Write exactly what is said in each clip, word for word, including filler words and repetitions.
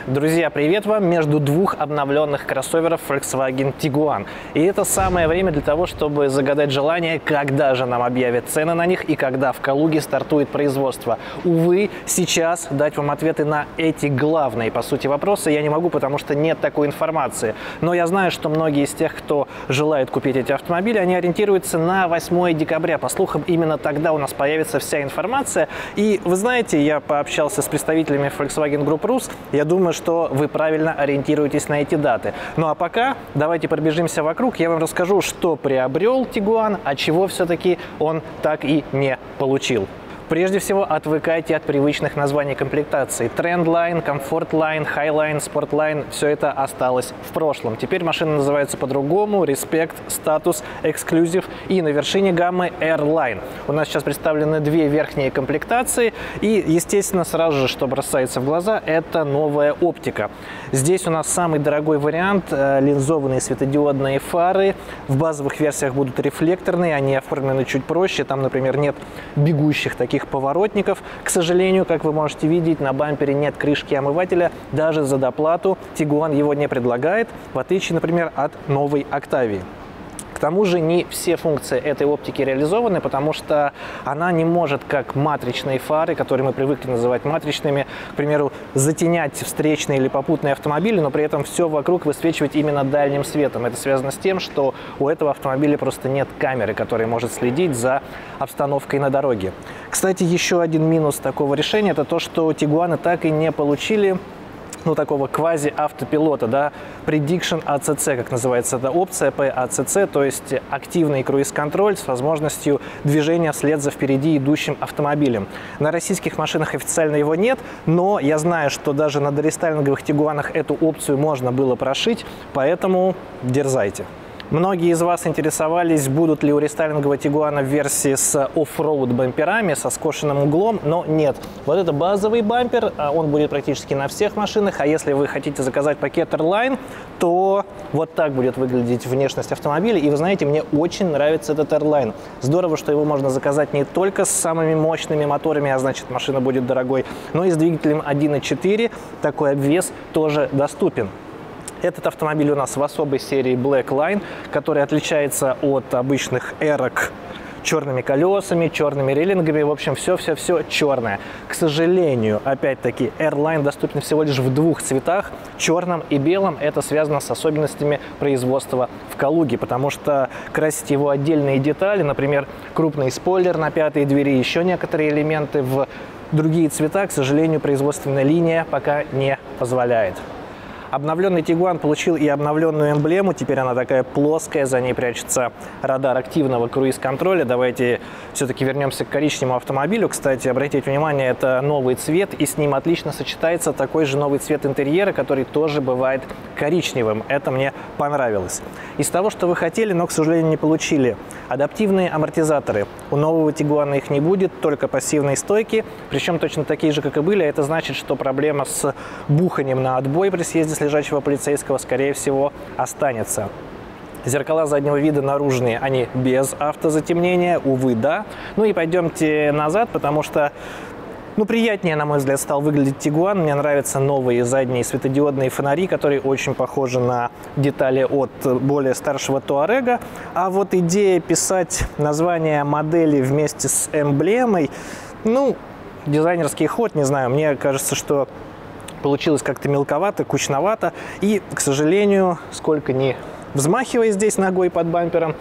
Друзья, привет вам между двух обновленных кроссоверов Volkswagen Tiguan. И это самое время для того, чтобы загадать желание, когда же нам объявят цены на них и когда в Калуге стартует производство. Увы, сейчас дать вам ответы на эти главные, по сути, вопросы я не могу, потому что нет такой информации. Но я знаю, что многие из тех, кто желает купить эти автомобили, они ориентируются на восьмое декабря. По слухам, именно тогда у нас появится вся информация. И вы знаете, я пообщался с представителями Volkswagen Group Rus, я думаю, что вы правильно ориентируетесь на эти даты. Ну а пока давайте пробежимся вокруг, я вам расскажу, что приобрел Tiguan, а чего все-таки он так и не получил. Прежде всего, отвыкайте от привычных названий комплектаций. Trendline, Comfortline, Highline, Sportline – все это осталось в прошлом. Теперь машина называется по-другому – Respect, Status, Exclusive и на вершине гаммы Airline. У нас сейчас представлены две верхние комплектации и, естественно, сразу же, что бросается в глаза – это новая оптика. Здесь у нас самый дорогой вариант – линзованные светодиодные фары. В базовых версиях будут рефлекторные, они оформлены чуть проще. Там, например, нет бегущих таких поворотников. К сожалению, как вы можете видеть, на бампере нет крышки омывателя. Даже за доплату Tiguan его не предлагает, в отличие, например, от новой Octavia. К тому же не все функции этой оптики реализованы, потому что она не может, как матричные фары, которые мы привыкли называть матричными, к примеру, затенять встречные или попутные автомобили, но при этом все вокруг высвечивать именно дальним светом. Это связано с тем, что у этого автомобиля просто нет камеры, которая может следить за обстановкой на дороге. Кстати, еще один минус такого решения – это то, что Tiguan так и не получили ну, такого квази-автопилота, да, Prediction эй си си, как называется эта опция, пи эй си си, то есть активный круиз-контроль с возможностью движения вслед за впереди идущим автомобилем. На российских машинах официально его нет, но я знаю, что даже на дорестайлинговых Тигуанах эту опцию можно было прошить, поэтому дерзайте. Многие из вас интересовались, будут ли у рестайлингового Тигуана версии с оффроуд бамперами, со скошенным углом, но нет. Вот это базовый бампер, он будет практически на всех машинах, а если вы хотите заказать пакет Airline, то вот так будет выглядеть внешность автомобиля. И вы знаете, мне очень нравится этот Airline. Здорово, что его можно заказать не только с самыми мощными моторами, а значит машина будет дорогой, но и с двигателем один и четыре, такой обвес тоже доступен. Этот автомобиль у нас в особой серии Black Line, который отличается от обычных эрок черными колесами, черными рейлингами, в общем, все-все-все черное. К сожалению, опять-таки, Airline доступен всего лишь в двух цветах, черном и белом. Это связано с особенностями производства в Калуге, потому что красить его отдельные детали, например, крупный спойлер на пятой двери, еще некоторые элементы в другие цвета, к сожалению, производственная линия пока не позволяет. Обновленный Tiguan получил и обновленную эмблему, теперь она такая плоская, за ней прячется радар активного круиз-контроля. Давайте все-таки вернемся к коричневому автомобилю. Кстати, обратите внимание, это новый цвет, и с ним отлично сочетается такой же новый цвет интерьера, который тоже бывает коричневым. Это мне понравилось. Из того, что вы хотели, но, к сожалению, не получили. Адаптивные амортизаторы. У нового Tiguan их не будет, только пассивные стойки, причем точно такие же, как и были. Это значит, что проблема с буханием на отбой при съезде с лежачего полицейского, скорее всего, останется. Зеркала заднего вида наружные, они без автозатемнения, увы, да. Ну и пойдемте назад, потому что, ну, приятнее, на мой взгляд, стал выглядеть Tiguan. Мне нравятся новые задние светодиодные фонари, которые очень похожи на детали от более старшего Touareg. А вот идея писать название модели вместе с эмблемой, ну, дизайнерский ход, не знаю, мне кажется, что получилось как-то мелковато, кучновато. И, к сожалению, сколько ни взмахивая здесь ногой под бампером,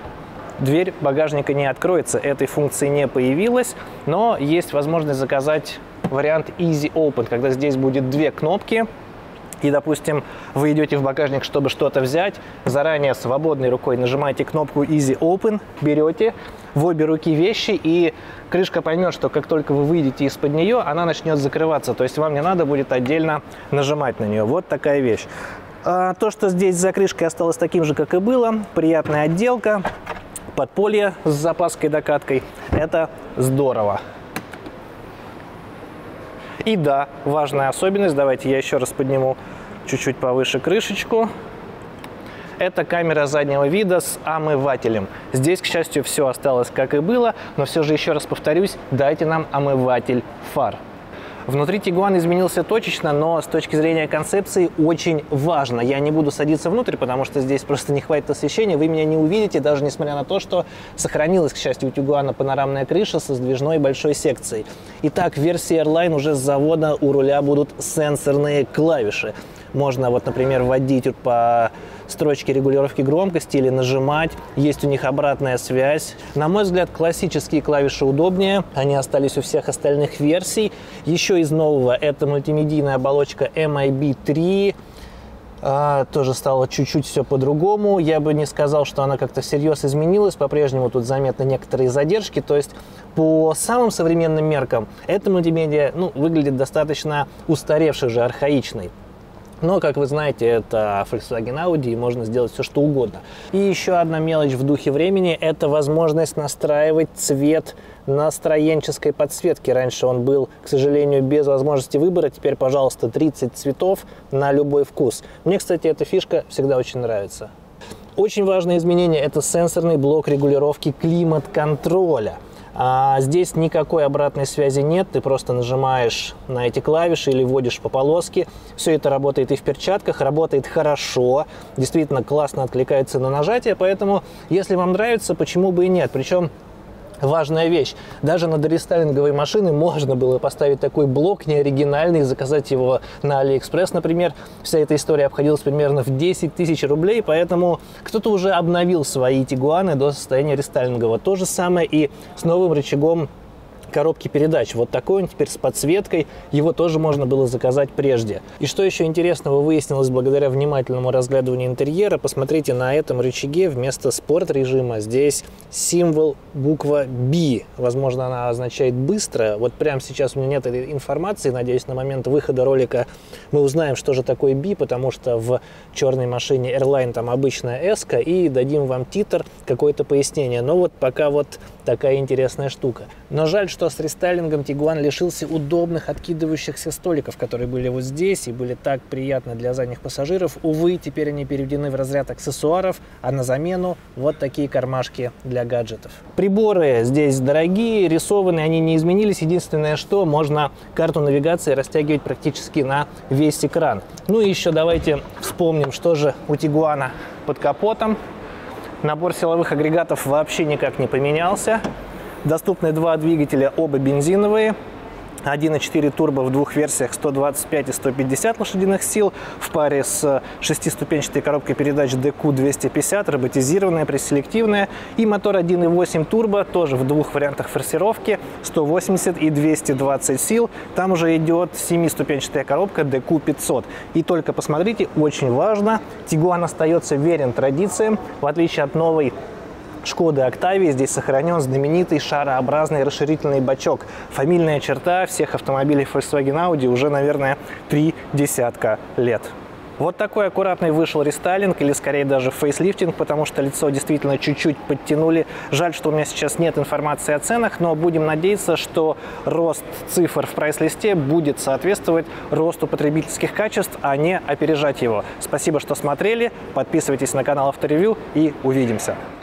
дверь багажника не откроется. Этой функции не появилось, но есть возможность заказать вариант Easy Open, когда здесь будет две кнопки. И, допустим, вы идете в багажник, чтобы что-то взять, заранее свободной рукой нажимаете кнопку Easy Open, берете в обе руки вещи, и крышка поймет, что как только вы выйдете из-под нее, она начнет закрываться. То есть вам не надо будет отдельно нажимать на нее. Вот такая вещь. А то, что здесь за крышкой осталось таким же, как и было, приятная отделка, подполье с запаской-докаткой, это здорово. И да, важная особенность, давайте я еще раз подниму чуть-чуть повыше крышечку. Это камера заднего вида с омывателем. Здесь, к счастью, все осталось как и было, но все же еще раз повторюсь, дайте нам омыватель фар. Внутри Tiguan изменился точечно, но с точки зрения концепции очень важно. Я не буду садиться внутрь, потому что здесь просто не хватит освещения, вы меня не увидите, даже несмотря на то, что сохранилась, к счастью, у Tiguan панорамная крыша со сдвижной большой секцией. Итак, в версии Airline уже с завода у руля будут сенсорные клавиши. Можно, вот, например, вводить по строчке регулировки громкости или нажимать. Есть у них обратная связь. На мой взгляд, классические клавиши удобнее. Они остались у всех остальных версий. Еще из нового это мультимедийная оболочка эм ай би три. А, тоже стало чуть-чуть все по-другому. Я бы не сказал, что она как-то всерьез изменилась. По-прежнему тут заметны некоторые задержки. То есть по самым современным меркам эта мультимедиа ну, выглядит достаточно устаревшей, уже архаичной. Но, как вы знаете, это Volkswagen Audi, и можно сделать все, что угодно. И еще одна мелочь в духе времени – это возможность настраивать цвет настроенческой подсветки. Раньше он был, к сожалению, без возможности выбора. Теперь, пожалуйста, тридцать цветов на любой вкус. Мне, кстати, эта фишка всегда очень нравится. Очень важное изменение – это сенсорный блок регулировки климат-контроля. А здесь никакой обратной связи нет, ты просто нажимаешь на эти клавиши или вводишь по полоске. Все это работает и в перчатках, работает хорошо, действительно классно откликается на нажатие, поэтому если вам нравится, почему бы и нет. Причем важная вещь, даже на дорестайлинговой машины можно было поставить такой блок неоригинальный, заказать его на Алиэкспресс, например. Вся эта история обходилась примерно в десять тысяч рублей, поэтому кто-то уже обновил свои Тигуаны до состояния рестайлингового. То же самое и с новым рычагом коробки передач. Вот такой он теперь с подсветкой, его тоже можно было заказать прежде. И что еще интересного выяснилось благодаря внимательному разглядыванию интерьера, посмотрите, на этом рычаге вместо спорт режима здесь символ буква B. Возможно, она означает быстро. Вот прямо сейчас у меня нет этой информации, надеюсь, на момент выхода ролика мы узнаем, что же такое B, потому что в черной машине Airline там обычная S-ка, и дадим вам титр, какое-то пояснение. Но вот пока вот такая интересная штука. Но жаль, что с рестайлингом Tiguan лишился удобных откидывающихся столиков, которые были вот здесь и были так приятны для задних пассажиров. Увы, теперь они переведены в разряд аксессуаров, а на замену вот такие кармашки для гаджетов. Приборы здесь дорогие, рисованные, они не изменились. Единственное, что можно карту навигации растягивать практически на весь экран. Ну и еще давайте вспомним, что же у Tiguan под капотом. Набор силовых агрегатов вообще никак не поменялся. Доступны два двигателя, оба бензиновые. один и четыре турбо в двух версиях, сто двадцать пять и сто пятьдесят лошадиных сил, в паре с шестиступенчатой коробкой передач ди кью двести пятьдесят, роботизированная, преселективная. И мотор один и восемь турбо, тоже в двух вариантах форсировки, сто восемьдесят и двести двадцать сил. Там уже идет семиступенчатая коробка ди кью пятьсот. И только посмотрите, очень важно, Tiguan остается верен традициям, в отличие от новой Шкоды Октавии, здесь сохранен знаменитый шарообразный расширительный бачок. Фамильная черта всех автомобилей Volkswagen Audi уже, наверное, три десятка лет. Вот такой аккуратный вышел рестайлинг, или скорее даже фейслифтинг, потому что лицо действительно чуть-чуть подтянули. Жаль, что у меня сейчас нет информации о ценах, но будем надеяться, что рост цифр в прайс-листе будет соответствовать росту потребительских качеств, а не опережать его. Спасибо, что смотрели, подписывайтесь на канал Авторевью и увидимся.